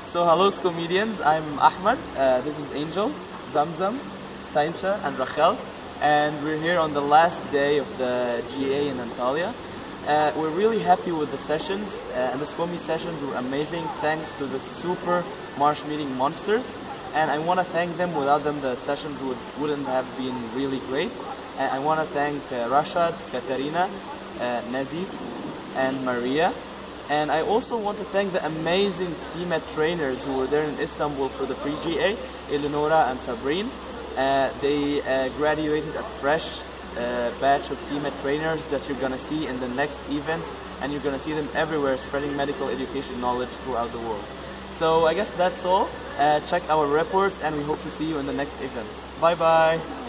So hello comedians, I'm Ahmed, this is Angel, Zamzam, Steinsha and Rachel, and we're here on the last day of the GA in Antalya. We're really happy with the sessions, and the SCOME sessions were amazing thanks to the super Marsh Meeting monsters, and I want to thank them. Without them the sessions wouldn't have been really great. And I want to thank Rashad, Katarina, Nazi and Maria. And I also want to thank the amazing TMET trainers who were there in Istanbul for the pre-GA, Eleonora and Sabrine. They graduated a fresh batch of TMET trainers that you're going to see in the next events, and you're going to see them everywhere spreading medical education knowledge throughout the world. So I guess that's all. Check our reports and we hope to see you in the next events. Bye bye!